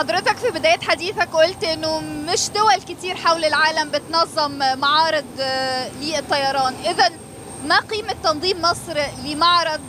حضرتك في بداية حديثك قلت انه مش دول كتير حول العالم بتنظم معارض للطيران، اذا ما قيمة تنظيم مصر لمعرض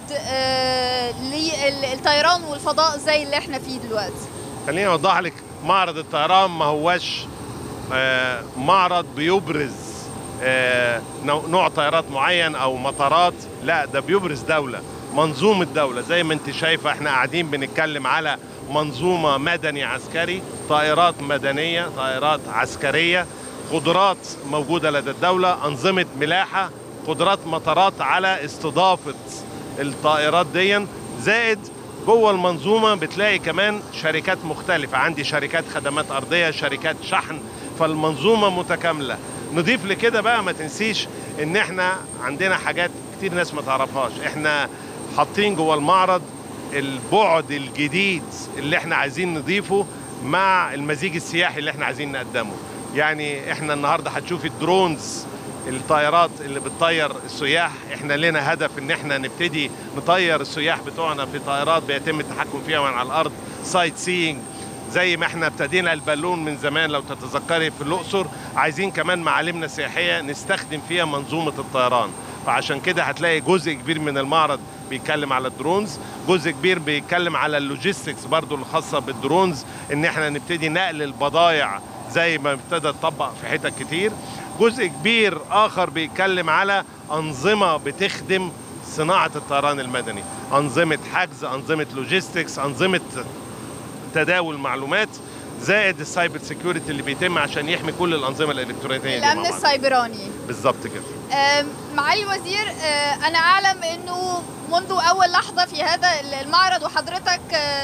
للطيران والفضاء زي اللي احنا فيه دلوقتي؟ خليني اوضح لك، معرض الطيران ما هوش معرض بيبرز نوع طيارات معين او مطارات، لا ده بيبرز دولة، منظومة دولة. زي ما انت شايفة احنا قاعدين بنتكلم على منظومة مدني عسكري، طائرات مدنية، طائرات عسكرية، قدرات موجودة لدى الدولة، أنظمة ملاحة، قدرات مطارات على استضافة الطائرات دي، زائد جوه المنظومة بتلاقي كمان شركات مختلفة، عندي شركات خدمات أرضية، شركات شحن، فالمنظومة متكاملة. نضيف لكده بقى ما تنسيش ان احنا عندنا حاجات كتير ناس ما تعرفهاش، احنا حاطين جوه المعرض البعد الجديد اللي احنا عايزين نضيفه مع المزيج السياحي اللي احنا عايزين نقدمه. يعني احنا النهارده هتشوفي الدرونز، الطائرات اللي بتطير السياح، احنا لنا هدف ان احنا نبتدي نطير السياح بتوعنا في طائرات بيتم التحكم فيها من على الارض، سايت سينج، زي ما احنا ابتدينا البالون من زمان لو تتذكري في الأقصر، عايزين كمان معالمنا السياحية نستخدم فيها منظومة الطيران. فعشان كده هتلاقي جزء كبير من المعرض بيتكلم على الدرونز، جزء كبير بيتكلم على اللوجيستكس برضو الخاصة بالدرونز، ان احنا نبتدي نقل البضائع زي ما ابتدى تطبق في حتت كتير. جزء كبير آخر بيتكلم على أنظمة بتخدم صناعة الطيران المدني، أنظمة حجز، أنظمة لوجيستكس، أنظمة تداول معلومات، زائد السايبر سيكيورتي اللي بيتم عشان يحمي كل الأنظمة الإلكترونية، الأمن السيبراني. بالظبط كده. معالي الوزير، أنا أعلم أنه منذ أول لحظة في هذا المعرض وحضرتك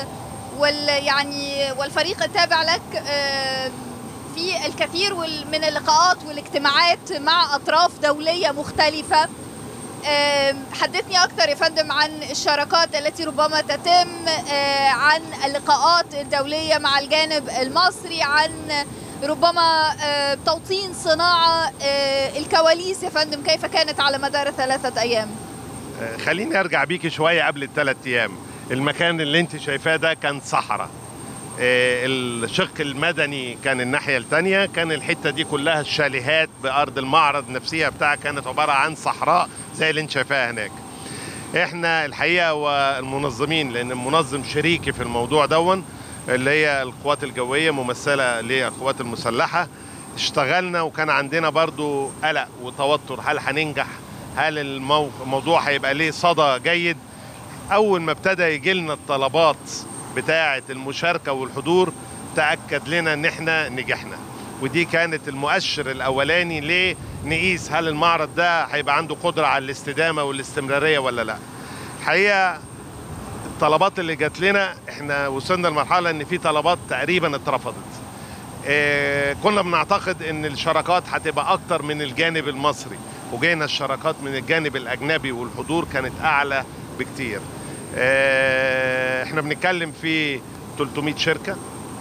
والفريق التابع لك في الكثير من اللقاءات والاجتماعات مع أطراف دولية مختلفة. حدثني أكثر يا فندم عن الشراكات التي ربما تتم، عن اللقاءات الدولية مع الجانب المصري، عن ربما توطين صناعة، الكواليس يا فندم كيف كانت على مدار 3 أيام؟ خليني أرجع بيكي شوية قبل ال3 أيام. المكان اللي انت شايفاه ده كان صحراء، الشق المدني كان الناحية التانية، كان الحتة دي كلها الشاليهات بأرض المعرض نفسها بتاعها كانت عبارة عن صحراء زي اللي انت شايفاها هناك. احنا الحقيقة والمنظمين، لأن المنظم شريكي في الموضوع دون اللي هي القوات الجوية ممثلة للقوات المسلحة، اشتغلنا وكان عندنا برضو قلق وتوتر، هل هننجح؟ هل الموضوع هيبقى ليه صدى جيد؟ أول ما ابتدى يجي لنا الطلبات بتاعة المشاركة والحضور تأكد لنا ان احنا نجحنا، ودي كانت المؤشر الاولاني ليه نقيس هل المعرض ده هيبقى عنده قدرة على الاستدامة والاستمرارية ولا لا. الحقيقة الطلبات اللي جات لنا احنا وصلنا لمرحلة ان في طلبات تقريبا اترفضت. كنا بنعتقد ان الشراكات هتبقى اكتر من الجانب المصري، وجينا الشراكات من الجانب الاجنبي والحضور كانت اعلى بكتير. احنا بنتكلم في 300 شركة،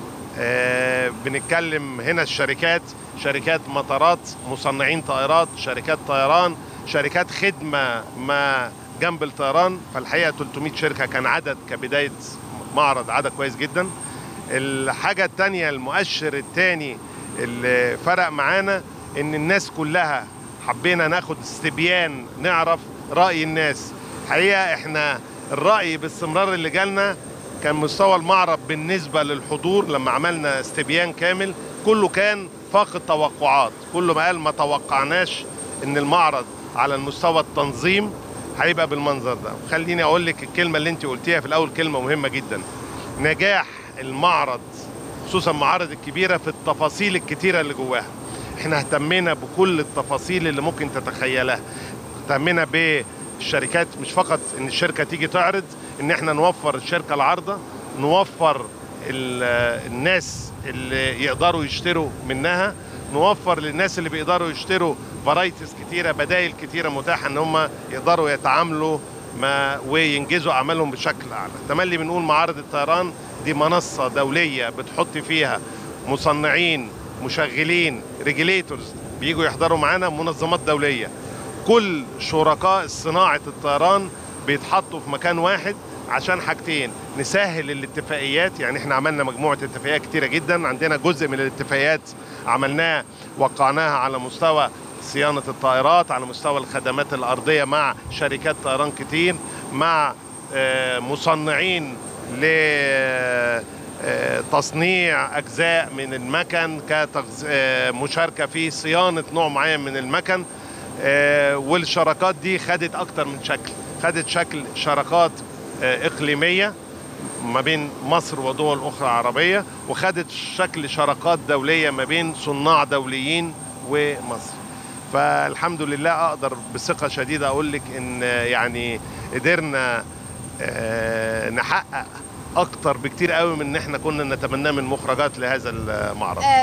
بنتكلم هنا الشركات، شركات مطارات، مصنعين طائرات، شركات طيران، شركات خدمة ما جنب الطيران. فالحقيقة 300 شركة كان عدد كبداية معرض عدد كويس جدا. الحاجة التانية، المؤشر التاني اللي فرق معانا ان الناس كلها حبينا ناخد استبيان نعرف رأي الناس. الحقيقة احنا الرأي باستمرار اللي جالنا كان مستوى المعرض بالنسبة للحضور لما عملنا استبيان كامل كله كان فاقد توقعات، كله ما قال ما توقعناش ان المعرض على المستوى التنظيم هيبقى بالمنظر ده. خليني اقول لك الكلمة اللي انت قلتيها في الاول، كلمة مهمة جدا، نجاح المعرض خصوصا المعارض الكبيرة في التفاصيل الكتيرة اللي جواها. احنا اهتمينا بكل التفاصيل اللي ممكن تتخيلها، اهتمينا بالشركات، مش فقط ان الشركة تيجي تعرض، ان احنا نوفر الشركة العارضة، نوفر الناس اللي يقدروا يشتروا منها، نوفر للناس اللي بيقدروا يشتروا فرايتيز كتيرة، بدائل كتيرة متاحة ان هم يقدروا يتعاملوا وينجزوا اعمالهم بشكل اعلى. تملي بنقول معارض الطيران دي منصة دولية بتحط فيها مصنعين، مشغلين، ريجيليتورز بيجوا يحضروا معانا، منظمات دولية، كل شركاء صناعة الطيران بيتحطوا في مكان واحد عشان حاجتين: نسهل الاتفاقيات، يعني احنا عملنا مجموعة اتفاقيات كتيرة جدا. عندنا جزء من الاتفاقيات عملناها وقعناها على مستوى صيانة الطائرات، على مستوى الخدمات الأرضية مع شركات طيران كتير، مع مصنعين لتصنيع أجزاء من المكن كمشاركة في صيانة نوع معين من المكن. والشراكات دي خدت أكتر من شكل، خدت شكل شراكات إقليمية ما بين مصر ودول أخرى عربية، وخدت شكل شراكات دولية ما بين صناع دوليين ومصر. فالحمد لله أقدر بثقة شديدة أقول لك إن يعني قدرنا نحقق أكتر بكتير قوي من إن إحنا كنا نتمناه من مخرجات لهذا المعرض.